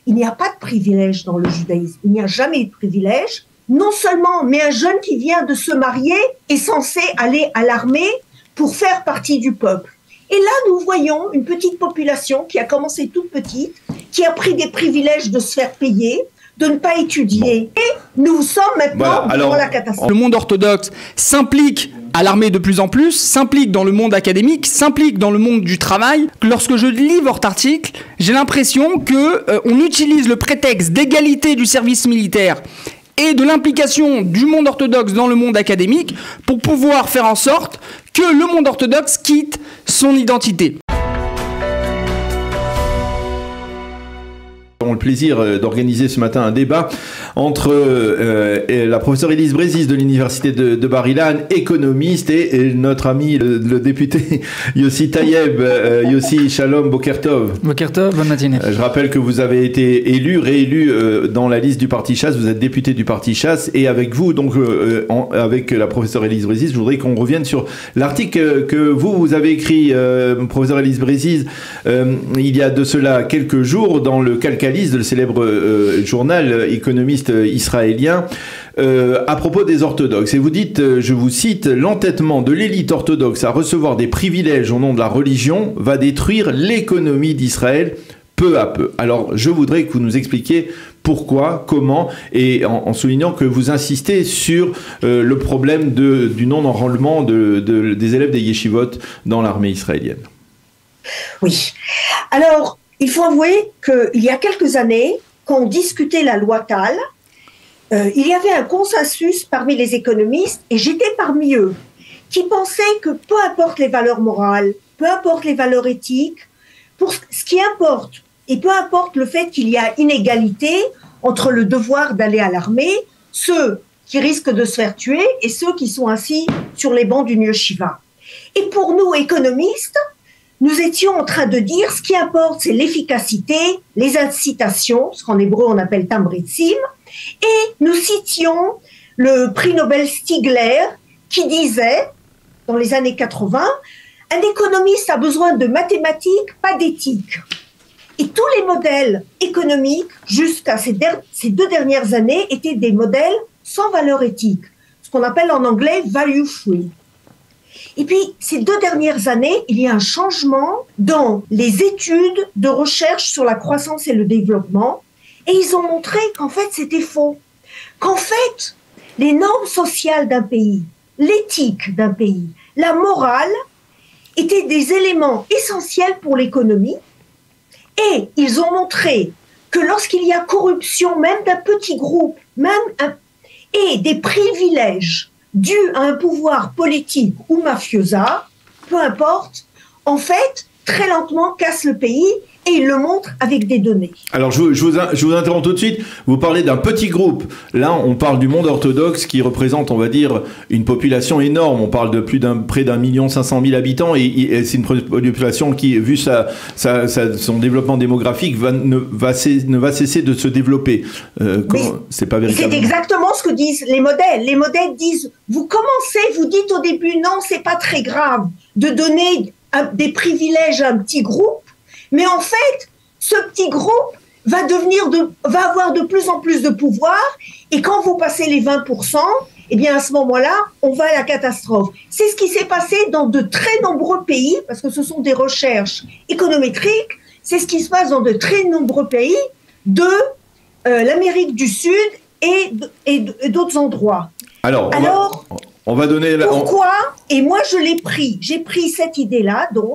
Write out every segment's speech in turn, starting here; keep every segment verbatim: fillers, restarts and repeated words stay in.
il n'y a pas de privilège dans le judaïsme. Il n'y a jamais eu de privilège. Non seulement, mais un jeune qui vient de se marier est censé aller à l'armée pour faire partie du peuple. Et là, nous voyons une petite population qui a commencé toute petite, qui a pris des privilèges de se faire payer, de ne pas étudier. Bon. Et nous sommes maintenant voilà. devant la catastrophe. Le monde orthodoxe s'implique à l'armée de plus en plus, s'implique dans le monde académique, s'implique dans le monde du travail. Lorsque je lis votre article, j'ai l'impression que euh, on utilise le prétexte d'égalité du service militaire et de l'implication du monde orthodoxe dans le monde académique pour pouvoir faire en sorte que le monde orthodoxe quitte son identité. Nous avons le plaisir d'organiser ce matin un débat entre euh, la professeure Élise Brézis de l'université de, de Bar-Ilan, économiste, et, et notre ami le, le député Yossi Tayeb. Euh, Yossi, shalom, boker tov. Boker tov, bonne matinée. Euh, je rappelle que vous avez été élu, réélu euh, dans la liste du parti Chasse, vous êtes député du parti Chasse, et avec vous, donc euh, en, avec la professeure Élise Brézis, je voudrais qu'on revienne sur l'article que vous, vous avez écrit, euh, professeure Élise Brézis, euh, il y a de cela quelques jours, dans le Calcali, le célèbre euh, journal économiste israélien, euh, à propos des orthodoxes. Et vous dites, euh, je vous cite, « L'entêtement de l'élite orthodoxe à recevoir des privilèges au nom de la religion va détruire l'économie d'Israël peu à peu. » Alors, je voudrais que vous nous expliquiez pourquoi, comment, et en, en soulignant que vous insistez sur euh, le problème de, du non-enrôlement de, de, des élèves des yeshivot dans l'armée israélienne. Oui. Alors, il faut avouer qu'il y a quelques années, quand on discutait la loi Tal, euh, il y avait un consensus parmi les économistes, et j'étais parmi eux, qui pensaient que peu importe les valeurs morales, peu importe les valeurs éthiques, pour ce qui importe, et peu importe le fait qu'il y a inégalité entre le devoir d'aller à l'armée, ceux qui risquent de se faire tuer et ceux qui sont assis sur les bancs d'une yeshiva. Et pour nous, économistes, nous étions en train de dire ce qui importe, c'est l'efficacité, les incitations, ce qu'en hébreu on appelle tamritzim, et nous citions le prix Nobel Stigler qui disait, dans les années quatre-vingts, un économiste a besoin de mathématiques, pas d'éthique. Et tous les modèles économiques, jusqu'à ces, ces deux dernières années, étaient des modèles sans valeur éthique, ce qu'on appelle en anglais value free. Et puis, ces deux dernières années, il y a un changement dans les études de recherche sur la croissance et le développement, et ils ont montré qu'en fait, c'était faux. Qu'en fait, les normes sociales d'un pays, l'éthique d'un pays, la morale, étaient des éléments essentiels pour l'économie, et ils ont montré que lorsqu'il y a corruption, même d'un petit groupe, même un, et des privilèges dû à un pouvoir politique ou mafiosa, peu importe, en fait, très lentement casse le pays, et il le montre avec des données. Alors, je vous, je vous, je vous interromps tout de suite. Vous parlez d'un petit groupe. Là, on parle du monde orthodoxe qui représente, on va dire, une population énorme. On parle de plus d'un, près d'un million cinq cent mille habitants, et, et c'est une population qui, vu sa, sa, sa, son développement démographique, va, ne, va cesser, ne va cesser de se développer. Euh, comment, c'est pas véritablement... C'est exactement ce que disent les modèles. Les modèles disent, vous commencez, vous dites au début, non, c'est pas très grave de donner un, des privilèges à un petit groupe, mais en fait, ce petit groupe va devenir de, va avoir de plus en plus de pouvoir, et quand vous passez les vingt pour cent, eh bien à ce moment-là, on va à la catastrophe. C'est ce qui s'est passé dans de très nombreux pays, parce que ce sont des recherches économétriques, c'est ce qui se passe dans de très nombreux pays de euh, l'Amérique du Sud et, et, et d'autres endroits. Alors, on, Alors va, on va donner... La, pourquoi on... Et moi, je l'ai pris. J'ai pris cette idée-là, donc,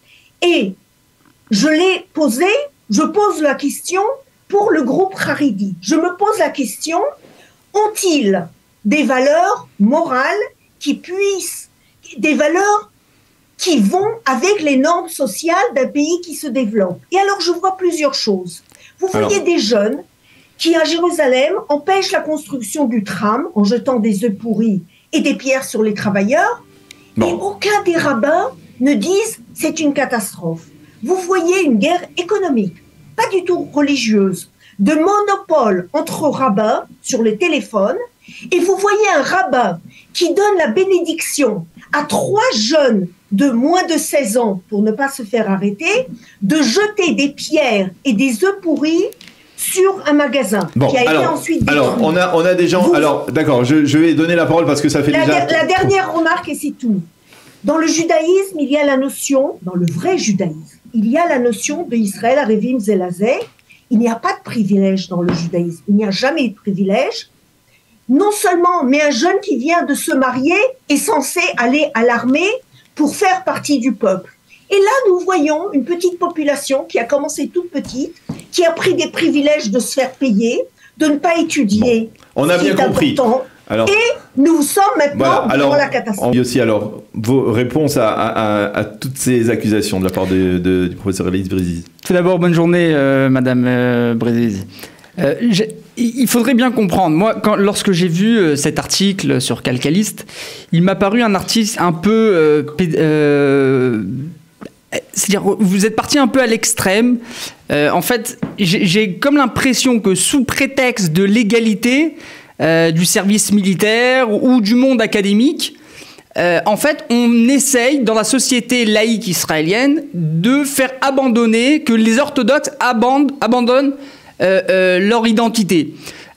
et je l'ai posée, je pose la question pour le groupe Haredi. Je me pose la question, ont-ils des valeurs morales qui puissent, des valeurs qui vont avec les normes sociales d'un pays qui se développe? Et alors, je vois plusieurs choses. Vous voyez alors... des jeunes qui, à Jérusalem, empêchent la construction du tram en jetant des œufs pourris et des pierres sur les travailleurs, bon. Et aucun des rabbins ne disent « c'est une catastrophe ». Vous voyez une guerre économique, pas du tout religieuse, de monopole entre rabbins sur les téléphones, et vous voyez un rabbin qui donne la bénédiction à trois jeunes de moins de seize ans, pour ne pas se faire arrêter, de jeter des pierres et des œufs pourris sur un magasin bon, qui a alors, été ensuite détruit. Alors, on a, on a des gens... Vous, alors, d'accord, je, je vais donner la parole parce que ça fait la, déjà... La dernière remarque, et c'est tout. Dans le judaïsme, il y a la notion, dans le vrai judaïsme, il y a la notion de Israël, Arevim, Zelazé. Il n'y a pas de privilège dans le judaïsme. Il n'y a jamais eu de privilège. Non seulement, mais un jeune qui vient de se marier est censé aller à l'armée pour faire partie du peuple. Et là, nous voyons une petite population qui a commencé toute petite, qui a pris des privilèges de se faire payer, de ne pas étudier. Bon, on a bien compris. Alors, et nous sommes maintenant voilà, dans la catastrophe. Et aussi, alors, vos réponses à, à, à toutes ces accusations de la part de, de, du professeur Élise Brézizy. Tout d'abord, bonne journée, euh, Madame euh, Brézizy. Euh, il faudrait bien comprendre, moi, quand, lorsque j'ai vu euh, cet article sur Calcalist, il m'a paru un article un peu... Euh, euh, c'est-à-dire, vous êtes parti un peu à l'extrême. Euh, en fait, j'ai comme l'impression que sous prétexte de l'égalité euh, du service militaire ou du monde académique, euh, en fait, on essaye, dans la société laïque israélienne, de faire abandonner, que les orthodoxes abandonnent, abandonnent euh, euh, leur identité.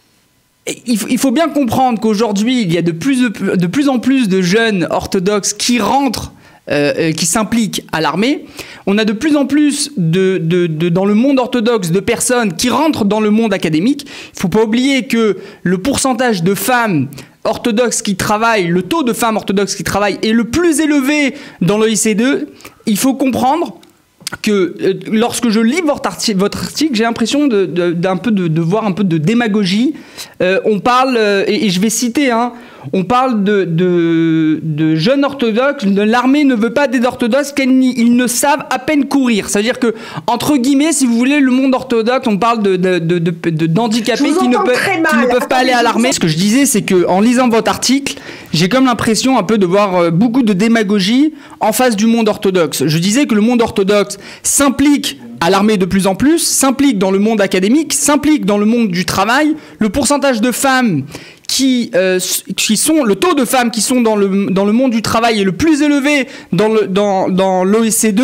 Il faut, il faut bien comprendre qu'aujourd'hui, il y a de plus, de, de plus en plus de jeunes orthodoxes qui rentrent Euh, qui s'impliquent à l'armée. On a de plus en plus de, de, de, dans le monde orthodoxe de personnes qui rentrent dans le monde académique. Il ne faut pas oublier que le pourcentage de femmes orthodoxes qui travaillent, le taux de femmes orthodoxes qui travaillent est le plus élevé dans l'O I C D. Il faut comprendre que euh, lorsque je lis votre article, votre article j'ai l'impression de, de, d'un peu de, de voir un peu de démagogie. Euh, on parle, euh, et, et je vais citer, hein, on parle de, de, de jeunes orthodoxes, de l'armée ne veut pas des orthodoxes, qu'ils ne savent à peine courir. C'est-à-dire que, entre guillemets, si vous voulez, le monde orthodoxe, on parle de, de, de, de, d'handicapés qui ne, peuvent, qui ne peuvent pas aller à l'armée. Ce que je disais, c'est qu'en lisant votre article, j'ai comme l'impression un peu de voir beaucoup de démagogie en face du monde orthodoxe. Je disais que le monde orthodoxe s'implique à l'armée de plus en plus, s'implique dans le monde académique, s'implique dans le monde du travail. Le pourcentage de femmes qui, euh, qui sont, le taux de femmes qui sont dans le, dans le monde du travail est le plus élevé dans, le, dans, dans l'O E C D.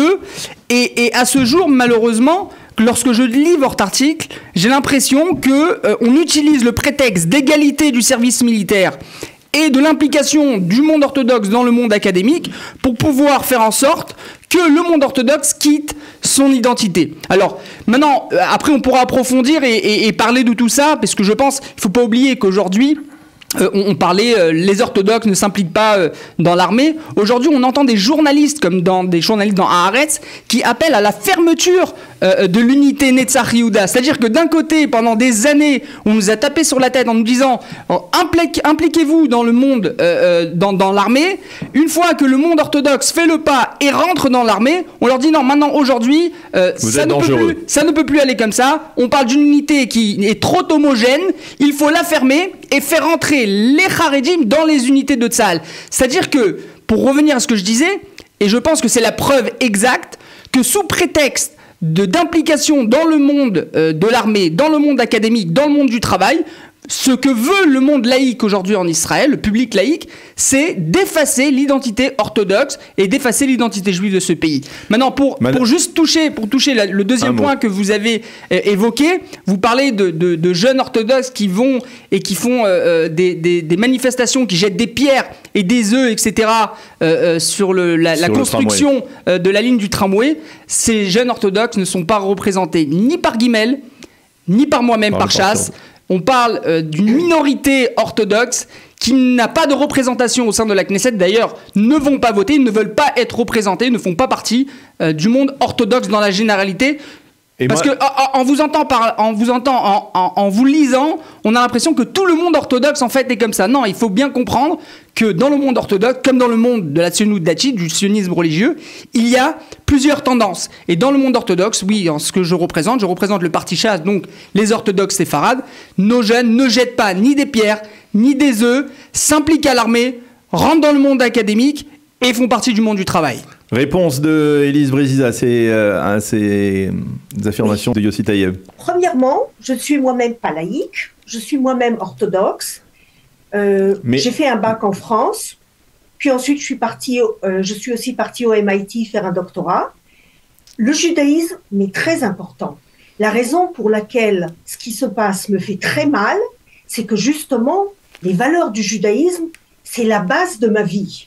Et, et à ce jour, malheureusement, lorsque je lis votre article, j'ai l'impression qu'on euh, utilise le prétexte d'égalité du service militaire et de l'implication du monde orthodoxe dans le monde académique pour pouvoir faire en sorte que le monde orthodoxe quitte son identité. Alors, maintenant, après on pourra approfondir et, et, et parler de tout ça, parce que je pense qu'il ne faut pas oublier qu'aujourd'hui, Euh, on, on parlait, euh, les orthodoxes ne s'impliquent pas euh, dans l'armée. Aujourd'hui, on entend des journalistes, comme dans des journalistes dans Haaretz, qui appellent à la fermeture euh, de l'unité Netzach Yehuda. C'est-à-dire que d'un côté, pendant des années, on nous a tapé sur la tête en nous disant oh, implique, impliquez-vous dans le monde, euh, euh, dans, dans l'armée. Une fois que le monde orthodoxe fait le pas et rentre dans l'armée, on leur dit non, maintenant, aujourd'hui, euh, ça, ne peut plus, ça ne peut plus aller comme ça. On parle d'une unité qui est trop homogène. Il faut la fermer et faire entrer les Haredim dans les unités de Tzahal. C'est-à-dire que, pour revenir à ce que je disais, et je pense que c'est la preuve exacte, que sous prétexte de, d'implication dans le monde euh, de l'armée, dans le monde académique, dans le monde du travail, ce que veut le monde laïque aujourd'hui en Israël, le public laïque, c'est d'effacer l'identité orthodoxe et d'effacer l'identité juive de ce pays. Maintenant, pour, pour juste toucher, pour toucher la, le deuxième point que vous avez euh, évoqué, vous parlez de, de, de jeunes orthodoxes qui vont et qui font euh, des, des, des manifestations, qui jettent des pierres et des œufs, et cetera, euh, euh, sur, le, la, sur la construction euh, de la ligne du tramway. Ces jeunes orthodoxes ne sont pas représentés ni par Guimel, ni par moi-même, par, par Chasse. On parle euh, d'une minorité orthodoxe qui n'a pas de représentation au sein de la Knesset. D'ailleurs, ne vont pas voter, ils ne veulent pas être représentés, ne font pas partie euh, du monde orthodoxe dans la généralité. Et Parce moi... que en, en vous entend, par, en, vous entend en, en, en vous lisant, on a l'impression que tout le monde orthodoxe en fait est comme ça. Non, il faut bien comprendre que dans le monde orthodoxe, comme dans le monde de la Tzionut Dati, du sionisme religieux, il y a plusieurs tendances. Et dans le monde orthodoxe, oui, en ce que je représente, je représente le parti Chasse, donc les orthodoxes séfarades. Nos jeunes ne jettent pas ni des pierres, ni des œufs, s'impliquent à l'armée, rentrent dans le monde académique et font partie du monde du travail. Réponse de Élise Brézizy à ces, euh, à ces affirmations oui. de Yossi Taïeb. Premièrement, je ne suis moi-même pas laïque, je suis moi-même orthodoxe. Euh, Mais... J'ai fait un bac en France, puis ensuite je suis, partie, euh, je suis aussi partie au M I T faire un doctorat. Le judaïsme est très important. La raison pour laquelle ce qui se passe me fait très mal, c'est que justement, les valeurs du judaïsme, c'est la base de ma vie.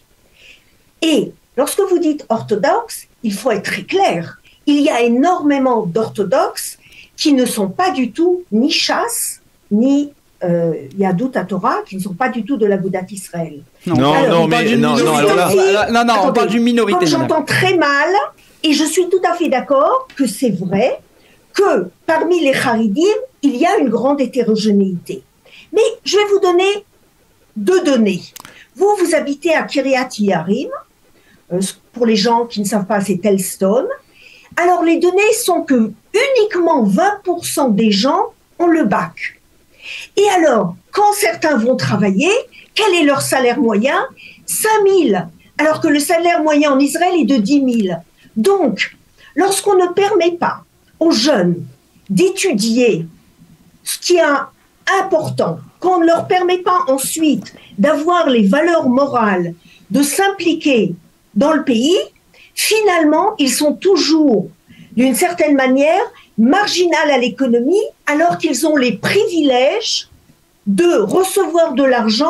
Et lorsque vous dites orthodoxe, il faut être très clair. Il y a énormément d'orthodoxes qui ne sont pas du tout ni Chasse, ni euh, Yadut Torah, qui ne sont pas du tout de la Bouddha d'Israël. Non, non, alors, non, mais non, non, alors là, là, non, non, attendez, on parle d'une minorité. Comme j'entends très mal, et je suis tout à fait d'accord que c'est vrai que parmi les Haridim, il y a une grande hétérogénéité. Mais je vais vous donner deux données. Vous, vous habitez à Kiryat Yearim. Euh, pour les gens qui ne savent pas, c'est Telstone. Alors, les données sont que uniquement vingt pour cent des gens ont le bac. Et alors, quand certains vont travailler, quel est leur salaire moyen? cinq mille, alors que le salaire moyen en Israël est de dix mille. Donc, lorsqu'on ne permet pas aux jeunes d'étudier ce qui est important, qu'on ne leur permet pas ensuite d'avoir les valeurs morales, de s'impliquer dans le pays, finalement, ils sont toujours, d'une certaine manière, marginales à l'économie, alors qu'ils ont les privilèges de recevoir de l'argent,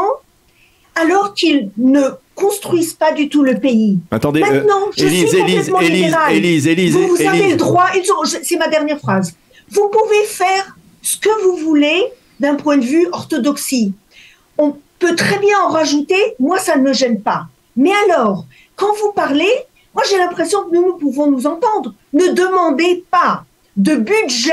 alors qu'ils ne construisent pas du tout le pays. Attendez, maintenant, euh, je Élise, suis Élise, complètement Élise, libérale. Élise, Élise, vous, vous Élise. avez le droit, ils ont- c'est ma dernière phrase, vous pouvez faire ce que vous voulez d'un point de vue orthodoxie. On peut très bien en rajouter, moi ça ne me gêne pas. Mais alors, quand vous parlez, moi j'ai l'impression que nous, nous pouvons nous entendre. Ne demandez pas de budget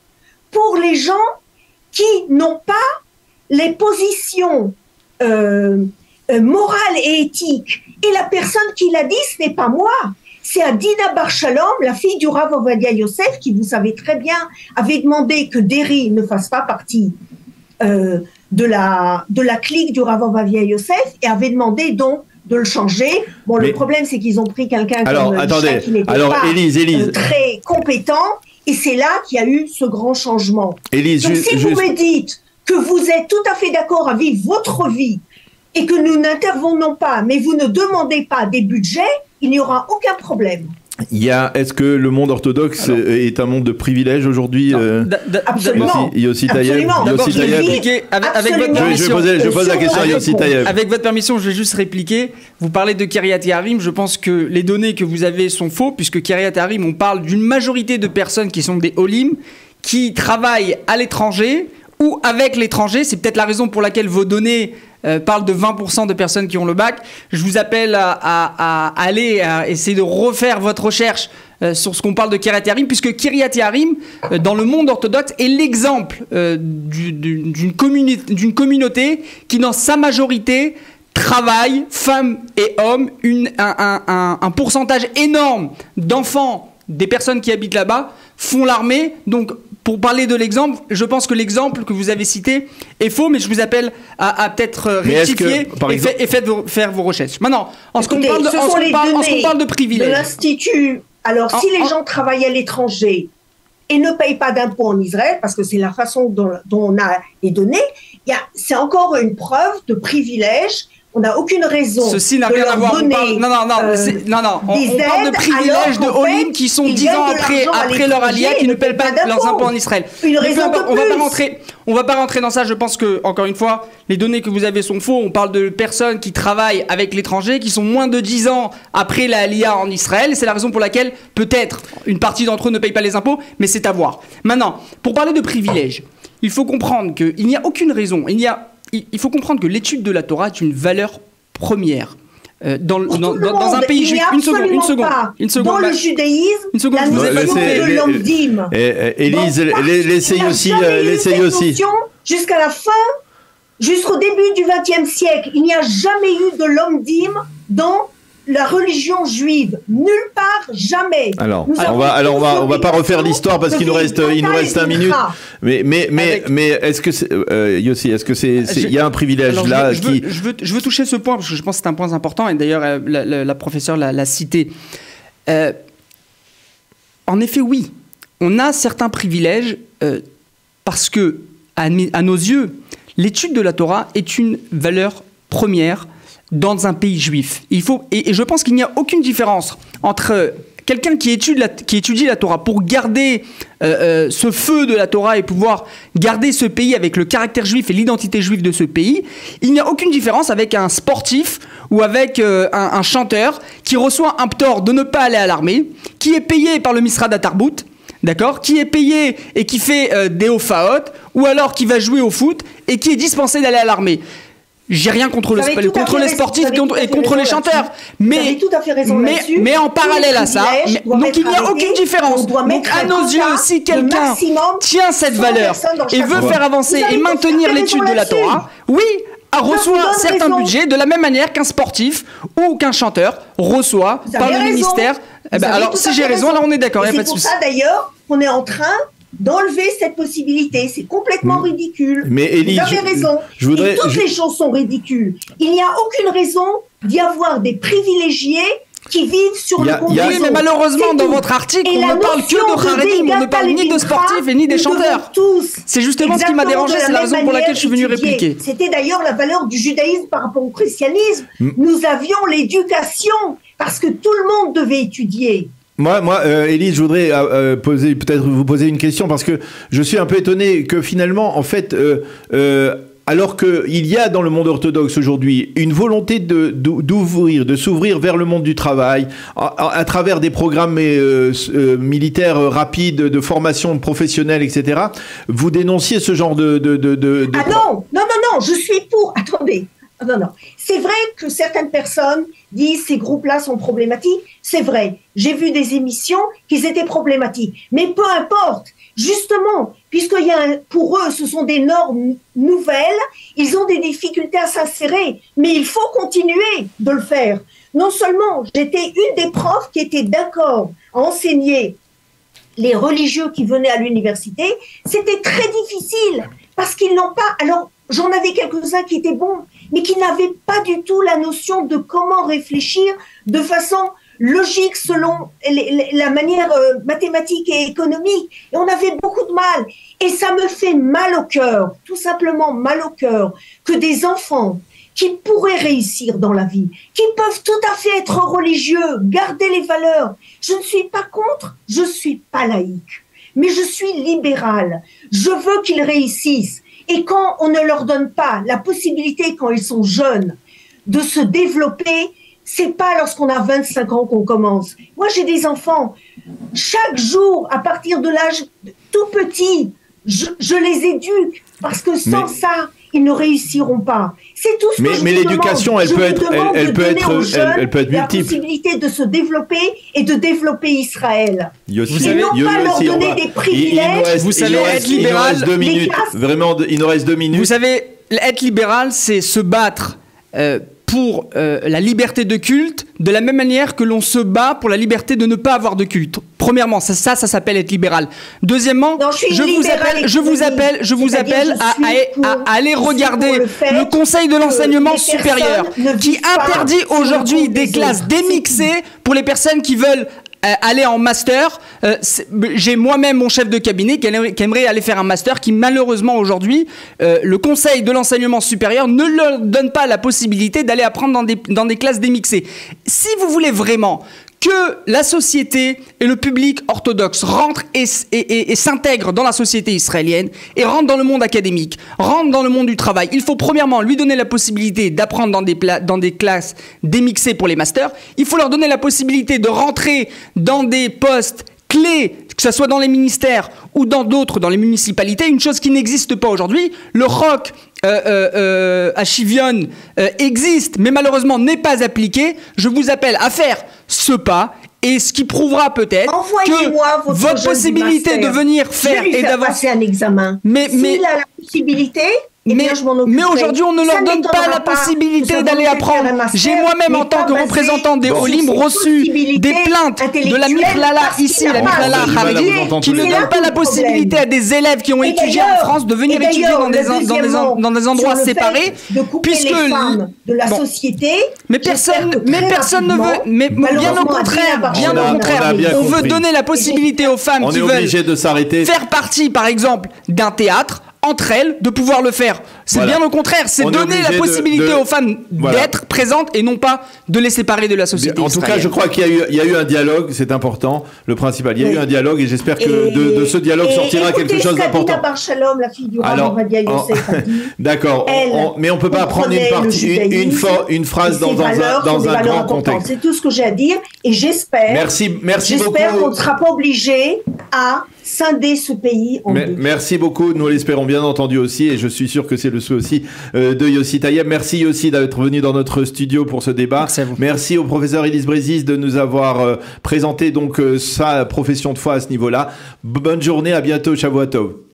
pour les gens qui n'ont pas les positions euh, euh, morales et éthiques. Et la personne qui l'a dit, ce n'est pas moi. C'est Adina Bar Shalom, la fille du Rav Ovadia Yosef, qui, vous savez très bien, avait demandé que Derry ne fasse pas partie euh, de, la, de la clique du Rav Ovadia Yosef et avait demandé donc de le changer. Bon, Mais- le problème, c'est qu'ils ont pris quelqu'un Alors, comme attendez. Michel qui n'était Alors, pas Élise, Élise. euh, très compétent. Et c'est là qu'il y a eu ce grand changement. Élise, Donc, ju- si juste- vous me dites que vous êtes tout à fait d'accord à vivre votre vie et que nous n'intervenons pas, mais vous ne demandez pas des budgets, il n'y aura aucun problème. il y a, est-ce que le monde orthodoxe Alors. euh, est un monde de privilèges aujourd'hui euh, D- d- Absolument. Yossi Taïeb, Absolument. D'abord, Yossi je vais Taïeb. répliquer avec, avec votre Absolument. Je, je permission. posais, je pose la Sur question à mon Yossi répond. Taïeb. Avec votre permission, je vais juste répliquer. Vous parlez de Kiryat Yearim. Je pense que les données que vous avez sont faux, puisque Kiryat Yearim, on parle d'une majorité de personnes qui sont des Olim, qui travaillent à l'étranger ou avec l'étranger. C'est peut-être la raison pour laquelle vos données euh, parlent de vingt pour cent de personnes qui ont le bac. Je vous appelle à, à- à aller à essayer de refaire votre recherche euh, sur ce qu'on parle de Kiryat Yearim, puisque Kiryat Yearim, euh, dans le monde orthodoxe, est l'exemple euh, du- du- d'une communi- d'une communauté qui, dans sa majorité, travaille, femmes et hommes, une- un, un- un- un pourcentage énorme d'enfants, des personnes qui habitent là-bas, font l'armée. Donc, pour parler de l'exemple, je pense que l'exemple que vous avez cité est faux, mais je vous appelle à, à peut-être euh, Mais est-ce que, rectifier par et, exemple- fait- et faites vos- faire vos recherches. Maintenant, en ce qu'on Écoutez, parle, de- ce en sont ce qu'on les parle- en ce qu'on données parle de de privilèges. l'Institut. Alors, En- si les en- gens travaillent à l'étranger et ne payent pas d'impôts en Israël, parce que c'est la façon dont, dont on a les données, il y a- c'est encore une preuve de privilège. On n'a aucune raison Ceci n'a de rien leur à voir. On donner, parle, non, non, non, euh, c'est- non, non. On, des on parle de aides, privilèges de alors qu'en Olim fait, qui sont ils dix gagnent ans de après, l'argent à après leur l'étranger alia, qui et ne ne paient paient pas pas leurs d'impôts. impôts en Israël. Une Mais raison peu de importe, on va pas plus. rentrer. On va pas rentrer dans ça. Je pense que, encore une fois, les données que vous avez sont faux. On parle de personnes qui travaillent avec l'étranger, qui sont moins de dix ans après la alia en Israël. Et c'est la raison pour laquelle, peut-être, une partie d'entre eux ne paye pas les impôts, mais c'est à voir. Maintenant, pour parler de privilèges, il faut comprendre qu'il n'y a aucune raison. Il, y a, il, il faut comprendre que l'étude de la Torah est une valeur première. Euh, dans, le- Pour dans, tout le dans- dans un monde, pays il juif. n'y a Une seconde, une absolument seconde, pas une seconde. dans ma- le judaïsme Une seconde, la je vous ai pas notion coupé. de Les- l'omdim. Eh, eh, Élise, Donc, l- l- l'essaye il n'y a aussi, jamais euh, eu l'essaye cette aussi. notion jusqu'à la fin, jusqu'au début du vingtième siècle. Il n'y a jamais eu de l'omdim dans la religion juive. Nulle part, jamais. Alors, Nous on avons va, alors on va, on va pas tous refaire l'histoire parce de qu'il nous reste, vivre il nous total reste et un minute. ultra. Mais, mais, mais, Avec- mais, est-ce que c'est, euh, Yossi, est-ce que c'est, c'est- il y a un privilège Alors, je là veux- je, qui, veux, je, veux, je veux toucher ce point parce que je pense que c'est un point important et d'ailleurs euh, la, la- la professeure l'a, l'a cité. Euh, en effet, oui, on a certains privilèges euh, parce que, à, mes- à nos yeux, l'étude de la Torah est une valeur première dans un pays juif. Il faut, et, et je pense qu'il n'y a aucune différence entre quelqu'un qui étudie la, qui étudie la Torah pour garder euh, euh, ce feu de la Torah et pouvoir garder ce pays avec le caractère juif et l'identité juive de ce pays, il n'y a aucune différence avec un sportif ou avec euh, un, un chanteur qui reçoit un ptor de ne pas aller à l'armée, qui est payé par le Misrad HaTarbut, d'accord, qui est payé et qui fait euh, des hofaot, ou alors qui va jouer au foot et qui est dispensé d'aller à l'armée. J'ai rien contre, le, contre les sportifs et contre, et contre les chanteurs, mais, mais, mais en parallèle à ça, mais, donc il n'y a aucune différence. Donc à nos yeux, si quelqu'un tient cette valeur et veut faire avancer et maintenir l'étude de la Torah, oui, reçoit certains budgets de la même manière qu'un sportif ou qu'un chanteur reçoit par le ministère. Eh ben, alors si j'ai raison, là on est d'accord, il n'y a pas de souci. C'est pour ça d'ailleurs qu'on est en train d'enlever cette possibilité. C'est complètement mmh. ridicule. Mais Élie, vous avez je, raison. Je voudrais, et toutes je... les choses sont ridicules. Il n'y a aucune raison d'y avoir des privilégiés qui vivent sur a, le compte. Oui, mais malheureusement, dans votre article, et on ne parle que de Haredim, on ne parle ni de sportifs et ni des chanteurs. C'est justement ce qui m'a dérangé, c'est la raison pour laquelle je suis venu répliquer. C'était d'ailleurs la valeur du judaïsme par rapport au christianisme. Mm. Nous avions l'éducation, parce que tout le monde devait étudier. Moi, moi, euh, Élise, je voudrais euh, poser, peut-être vous poser une question, parce que je suis un peu étonné que finalement, en fait, euh, euh, alors qu'il y a dans le monde orthodoxe aujourd'hui une volonté de, d'ouvrir, de s'ouvrir vers le monde du travail, à, à travers des programmes euh, euh, militaires rapides, de formation professionnelle, et cetera, vous dénonciez ce genre de... de, de, de... Ah non, non, non, non, je suis pour... Attendez. Non, non. C'est vrai que certaines personnes disent ces groupes-là sont problématiques. C'est vrai. J'ai vu des émissions qui étaient problématiques. Mais peu importe. Justement, puisqu'il y a un, pour eux, ce sont des normes nouvelles, ils ont des difficultés à s'insérer. Mais il faut continuer de le faire. Non seulement, j'étais une des profs qui était d'accord à enseigner les religieux qui venaient à l'université. C'était très difficile parce qu'ils n'ont pas... Alors, j'en avais quelques-uns qui étaient bons, mais qui n'avaient pas du tout la notion de comment réfléchir de façon logique selon les, les, la manière euh, mathématique et économique. Et on avait beaucoup de mal. Et ça me fait mal au cœur, tout simplement mal au cœur, que des enfants qui pourraient réussir dans la vie, qui peuvent tout à fait être religieux, garder les valeurs. Je ne suis pas contre, je ne suis pas laïque, mais je suis libérale. Je veux qu'ils réussissent. Et quand on ne leur donne pas la possibilité, quand ils sont jeunes, de se développer, c'est pas lorsqu'on a vingt-cinq ans qu'on commence. Moi, j'ai des enfants. Chaque jour, à partir de l'âge tout petit, je, je les éduque. Parce que sans mais, ça, ils ne réussiront pas. C'est tout ce mais, que je mais vous l'éducation, elle, je peut être, elle, elle, peut être, elle, elle peut être multiple. La possibilité de se développer et de développer Israël. Yossi, vous et non pas leur donner va, des privilèges. Il, il vous savez, être libéral, il nous reste deux minutes. Vraiment, il nous reste deux minutes. Vous savez, être libéral, c'est se battre euh, pour euh, la liberté de culte, de la même manière que l'on se bat pour la liberté de ne pas avoir de culte. Premièrement, ça, ça, ça s'appelle être libéral. Deuxièmement, non, je, je, vous appelle, je vous appelle, je vous appelle à, à, à, à aller regarder le, le Conseil de l'enseignement supérieur qui interdit aujourd'hui des classes démixées pour les personnes qui veulent aller en master. Euh, j'ai moi-même mon chef de cabinet qui aimerait, qui aimerait aller faire un master, qui malheureusement aujourd'hui, euh, le Conseil de l'enseignement supérieur ne leur donne pas la possibilité d'aller apprendre dans des, dans des classes démixées. Si vous voulez vraiment que la société et le public orthodoxe rentrent et, et, et, et s'intègrent dans la société israélienne et rentrent dans le monde académique, rentrent dans le monde du travail, il faut premièrement lui donner la possibilité d'apprendre dans des, dans des classes démixées pour les masters. Il faut leur donner la possibilité de rentrer dans des postes clés, que ce soit dans les ministères ou dans d'autres, dans les municipalités, une chose qui n'existe pas aujourd'hui. Le roc euh, euh, euh, à Chivion euh, existe, mais malheureusement n'est pas appliqué. Je vous appelle à faire ce pas, et ce qui prouvera peut-être que votre, votre possibilité de venir faire et d'avoir passer un examen. Mais, mais s'il a la possibilité. Eh mais, mais aujourd'hui, on ne leur donne pas la possibilité d'aller apprendre. J'ai moi-même, en tant que représentant des Olim, reçu des plaintes de la Mikhlala ici, la Mikhlala Haredi, qui ne donne pas la possibilité à des élèves qui ont étudié en France de venir étudier dans des, dans des, dans des endroits séparés, puisque de la société. Mais personne, mais personne ne veut. Mais bien au contraire, bien au contraire, on veut donner la possibilité aux femmes qui veulent faire partie, par exemple, d'un théâtre, entre elles de pouvoir le faire. C'est Voilà. bien au contraire, c'est On est donner la obligé de- possibilité de- aux femmes Voilà. d'être présentes et non pas de les séparer de la société En tout cas, israélienne. je crois qu'il y a eu, il y a eu un dialogue, c'est important, le principal. Il y a Oui. eu un dialogue et j'espère que Et- de, de ce dialogue et sortira écoutez quelque chose ce qu'a dit d'important. Nabar Shalom, la fille du Rav Alors, Ovadia en- Yosef, a dit, D'accord, Elle on- on- mais on peut pas prendre une comprenait le partie, une, une, judaïsme, for- une phrase et dans, ses dans un, valeurs sont dans des un valeurs grand importantes. contexte. C'est tout ce que j'ai à dire et j'espère, Merci, merci j'espère beaucoup. qu'on ne sera pas obligé à scinder ce pays en Mais- deux. merci beaucoup, nous l'espérons bien entendu aussi, et je suis sûr que c'est le souhait aussi euh, de Yossi Tayeb. Merci Yossi d'être venu dans notre studio pour ce débat. Merci à vous. Merci au professeur Élise Brézis de nous avoir euh, présenté donc euh, sa profession de foi à ce niveau-là. Bonne journée, à bientôt, Shavuot Tov.